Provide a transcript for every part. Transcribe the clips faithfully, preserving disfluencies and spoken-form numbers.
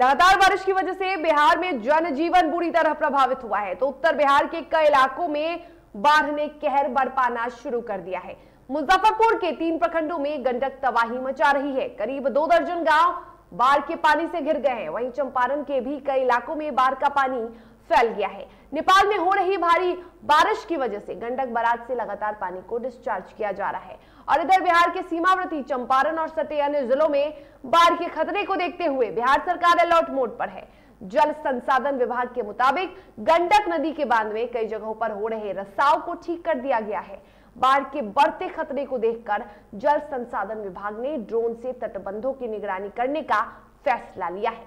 लगातार बारिश की वजह से बिहार में जनजीवन बुरी तरह प्रभावित हुआ है, तो उत्तर बिहार के कई इलाकों में बाढ़ ने कहर बरपाना शुरू कर दिया है। मुजफ्फरपुर के तीन प्रखंडों में गंडक तबाही मचा रही है। करीब दो दर्जन गांव बाढ़ के पानी से घिर गए हैं। वहीं चंपारण के भी कई इलाकों में बाढ़ का पानी फैल गया है। नेपाल में हो रही भारी बारिश की वजह से गंडक बराज से लगातार पानी को डिस्चार्ज किया जा रहा है और इधर बिहार के सीमावर्ती चंपारण और सटे अन्य जिलों में बाढ़ के खतरे को देखते हुए बिहार सरकार अलर्ट मोड पर है। जल संसाधन विभाग के मुताबिक गंडक नदी के बांध में कई जगहों पर हो रहे रिसाव को ठीक कर दिया गया है। बाढ़ के बढ़ते खतरे को देखकर जल संसाधन विभाग ने ड्रोन से तटबंधों की निगरानी करने का फैसला लिया है।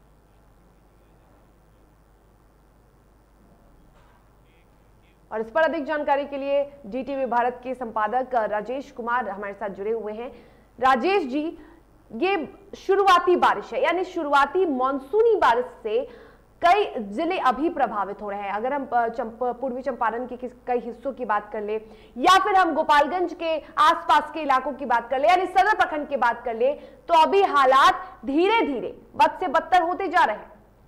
और इस पर अधिक जानकारी के लिए डीटीवी भारत के संपादक राजेश कुमार हमारे साथ जुड़े हुए हैं। राजेश जी, ये शुरुआती बारिश है, यानी शुरुआती मानसूनी बारिश से कई जिले अभी प्रभावित हो रहे हैं। अगर हम चंप, पूर्वी चंपारण के कई हिस्सों की बात कर ले या फिर हम गोपालगंज के आसपास के इलाकों की बात कर ले, यानी सदर प्रखंड की बात कर ले, तो अभी हालात धीरे धीरे बद से बदतर होते जा रहे हैं।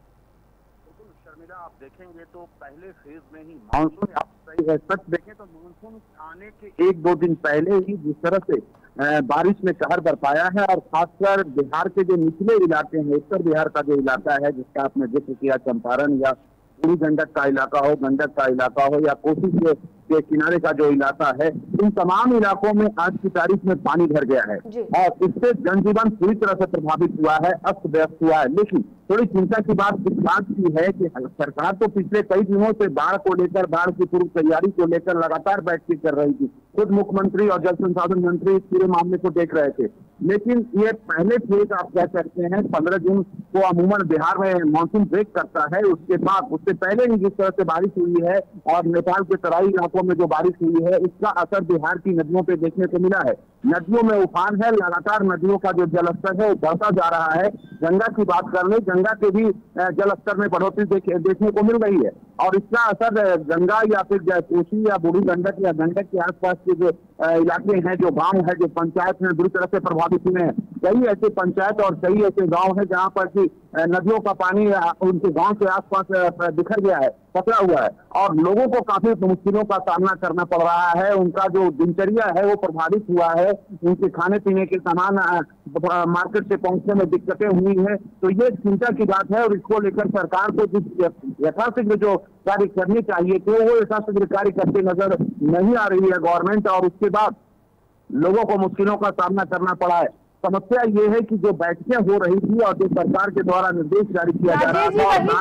शर्मिला, आप देखेंगे तो पहले फेज में ही मानसून, आप सही सच देखें तो मानसून आने के एक दो दिन पहले ही जिस तरह से बारिश में कहर बरपाया है और खासकर बिहार के जो निचले इलाके हैं, उत्तर बिहार का जो इलाका है जिसका आपने जिक्र किया, चंपारण या पूरी गंडक का इलाका हो, गंडक का इलाका हो या कोसी के, के किनारे का जो इलाका है, इन तमाम इलाकों में आज की तारीख में पानी भर गया है और इससे जनजीवन पूरी तरह से प्रभावित हुआ है, अस्त व्यस्त हुआ है। लेकिन थोड़ी चिंता की बात इस बात की है कि सरकार तो पिछले कई दिनों से बाढ़ को लेकर, बाढ़ की पूर्व तैयारी को लेकर लगातार बैठकें कर रही थी। खुद मुख्यमंत्री और जल संसाधन मंत्री इस पूरे मामले को देख रहे थे। लेकिन ये पहले फेज आप कह सकते हैं पंद्रह जून को अमूमन बिहार में मानसून ब्रेक करता है। उसके बाद उससे पहले ही जिस तरह से बारिश हुई है और नेपाल के तराई इलाकों में जो बारिश हुई है, इसका असर बिहार की नदियों पे देखने को मिला है। नदियों में उफान है, लगातार नदियों का जो जलस्तर है वो बढ़ता जा रहा है। गंगा की बात कर ले, गंगा के भी जलस्तर में बढ़ोतरी देख, देखने को मिल रही है और इसका असर गंगा या फिर कोसी या बूढ़ी गंडक या गंडक के आसपास के जो इलाके हैं, जो गांव है, जो पंचायत में बुरी तरह से प्रभावित हुए हैं। कई ऐसे पंचायत और कई ऐसे गांव है जहां पर की नदियों का पानी उनके गांव के आसपास बिखर गया है, पकड़ा हुआ है और लोगों को काफी मुश्किलों का सामना करना पड़ रहा है। उनका जो दिनचर्या है वो प्रभावित हुआ है, उनके खाने पीने के सामान मार्केट से पहुंचने में दिक्कतें हुई है। तो ये चिंता की बात है और इसको लेकर सरकार को जिस यथाशीघ्र जो कार्य करने चाहिए थे वो यथाशीघ्र कार्य करते नजर नहीं आ रही है गवर्नमेंट, और उसके बाद लोगों को मुश्किलों का सामना करना पड़ा है। समस्या ये है कि जो बैठकें हो रही थी और जो सरकार के द्वारा निर्देश जारी किया जा रहा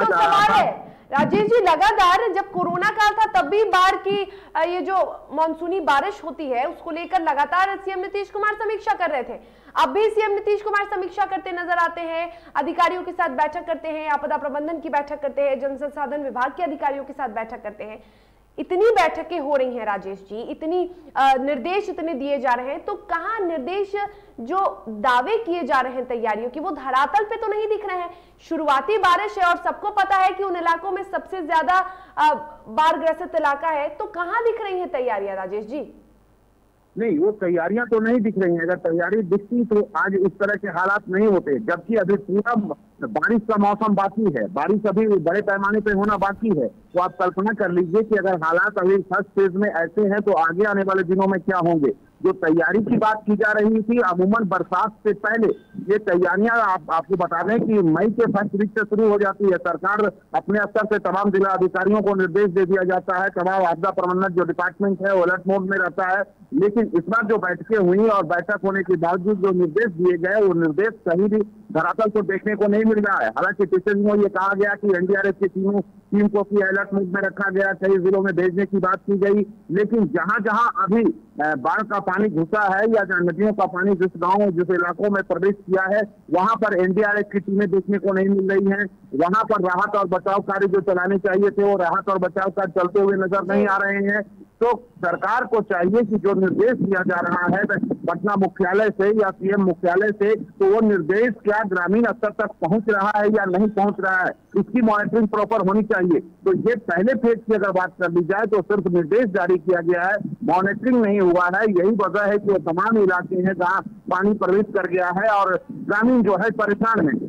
था, राजेश जी, लगातार जब कोरोना काल था तब भी बाढ़ की ये जो मानसूनी बारिश होती है उसको लेकर लगातार सीएम नीतीश कुमार समीक्षा कर रहे थे। अब भी सीएम नीतीश कुमार समीक्षा करते नजर आते हैं, अधिकारियों के साथ बैठक करते हैं, आपदा प्रबंधन की बैठक करते हैं, जल संसाधन विभाग के अधिकारियों के साथ बैठक करते हैं। इतनी बैठकें हो रही हैं राजेश जी, इतनी निर्देश इतने दिए जा रहे हैं, तो कहाँ निर्देश जो दावे किए जा रहे हैं तैयारियों की वो धरातल पे तो नहीं दिख रहे हैं। शुरुआती बारिश है और सबको पता है कि उन इलाकों में सबसे ज्यादा बाढ़ ग्रसित इलाका है, तो कहाँ दिख रही हैं तैयारियां राजेश जी? नहीं, वो तैयारियां तो नहीं दिख रही हैं। अगर तैयारी दिखती तो आज इस तरह के हालात नहीं होते, जबकि अभी पूरा बारिश का मौसम बाकी है, बारिश अभी बड़े पैमाने पे होना बाकी है। तो आप कल्पना कर लीजिए कि अगर हालात अभी फर्स्ट फेज में ऐसे हैं तो आगे आने वाले दिनों में क्या होंगे। जो तैयारी की बात की जा रही थी, अमूमन बरसात से पहले ये तैयारियां आप, आपको बता दें कि मई के फर्स्ट वीक से शुरू हो जाती है। सरकार अपने स्तर से तमाम जिला अधिकारियों को निर्देश दे दिया जाता है, तमाम आपदा प्रबंधन जो डिपार्टमेंट है वो अलर्ट मोड में रहता है। लेकिन इस बार जो बैठकें हुई और बैठक होने के बावजूद जो निर्देश दिए गए वो निर्देश कहीं भी धरातल को देखने को नहीं मिल रहा है। हालांकि पिछले दिनों ये कहा गया कि एनडीआरएफ की टीमों टीम को भी अलर्ट मोड में रखा गया, कई जिलों में भेजने की बात की गई, लेकिन जहां जहां अभी बाढ़ का पानी घुसा है या नदियों का पानी जिस गांव जिस इलाकों में प्रवेश किया है वहां पर एनडीआरएफ की टीमें देखने को नहीं मिल रही हैं। वहां पर राहत और बचाव कार्य जो चलाने चाहिए थे वो राहत और बचाव कार्य चलते हुए नजर नहीं आ रहे हैं। तो सरकार को चाहिए कि जो निर्देश दिया जा रहा है पटना मुख्यालय से या सीएम मुख्यालय से, तो वो निर्देश क्या ग्रामीण स्तर तक पहुंच रहा है या नहीं पहुंच रहा है, इसकी मॉनिटरिंग प्रॉपर होनी चाहिए। तो ये पहले फेज की अगर बात कर ली जाए तो सिर्फ निर्देश जारी किया गया है, मॉनिटरिंग नहीं हुआ है। यही वजह है कि वो तमाम इलाके हैं जहाँ पानी प्रवेश कर गया है और ग्रामीण जो है परेशान है।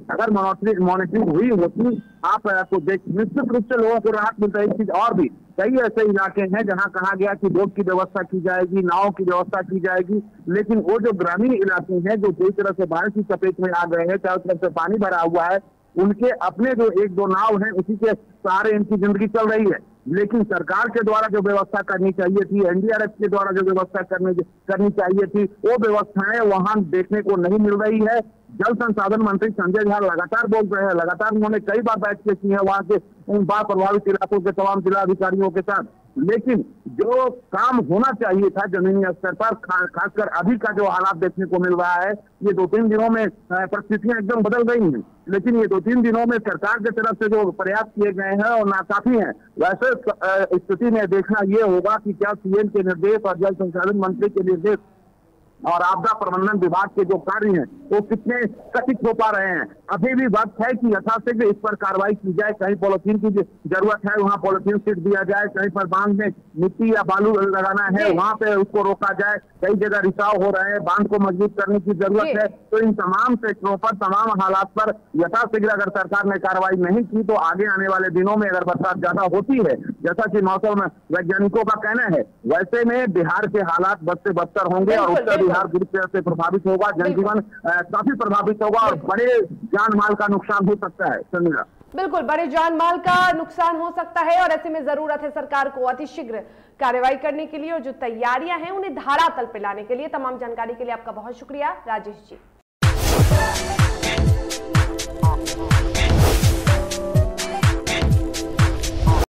अगर मॉनिटरिंग मॉनिटरिंग हुई होती आप को देख निश्चित रूप से लोगों को राहत मिलता है। एक चीज और भी, कई ऐसे इलाके हैं जहां कहा गया कि बोट की व्यवस्था की जाएगी, नाव की व्यवस्था की जाएगी, लेकिन वो जो ग्रामीण इलाके हैं जो पूरी तरह से बारिश की चपेट में आ गए हैं, चारों तरफ से पानी भरा हुआ है, उनके अपने जो एक दो नाव हैं उसी के सहारे इनकी जिंदगी चल रही है। लेकिन सरकार के द्वारा जो व्यवस्था करनी चाहिए थी, एनडीआरएफ के द्वारा जो व्यवस्था करनी करनी चाहिए थी, वो व्यवस्थाएं वहां देखने को नहीं मिल रही है। जल संसाधन मंत्री संजय झा लगातार बोल रहे हैं, लगातार उन्होंने कई बार बैठकें की है वहां के उन बाढ़ प्रभावित इलाकों के तमाम जिला अधिकारियों के साथ, लेकिन जो काम होना चाहिए था जमीनी स्तर पर, खासकर अभी का जो हालात देखने को मिल रहा है, ये दो तीन दिनों में परिस्थितियां एकदम बदल गई हैं। लेकिन ये दो तीन दिनों में सरकार की तरफ से जो प्रयास किए गए हैं और नाकाफी हैं। वैसे स्थिति में देखना ये होगा कि क्या सीएम के निर्देश और जल संसाधन मंत्री के निर्देश और आपदा प्रबंधन विभाग के जो कार्य हैं वो कितने कथित हो पा रहे हैं। अभी भी वक्त है कि यथाशीघ्र इस पर कार्रवाई की जाए। कहीं पॉलिथीन की जरूरत है वहां पॉलिथीन सीट दिया जाए, कहीं पर बांध में मिट्टी या बालू लगाना है वहां पे उसको रोका जाए, कई जगह रिसाव हो रहे हैं, बांध को मजबूत करने की जरूरत है। तो इन तमाम सेक्टरों पर, तमाम हालात पर यथाशीघ्र अगर सरकार ने कार्रवाई नहीं की तो आगे आने वाले दिनों में अगर बरसात ज्यादा होती है, जैसा कि मौसम वैज्ञानिकों का कहना है, वैसे में बिहार के हालात बद से बदतर होंगे और उत्तर बिहार बुरी तरह से प्रभावित होगा, जनजीवन काफी प्रभावित होगा और बड़े जान माल का नुकसान हो सकता है। संजना, बिल्कुल बड़े जान माल का नुकसान हो सकता है और ऐसे में जरूरत है सरकार को अतिशीघ्र कार्रवाई करने के लिए और जो तैयारियां हैं उन्हें धरातल पर लाने के लिए। तमाम जानकारी के लिए आपका बहुत शुक्रिया राजेश जी।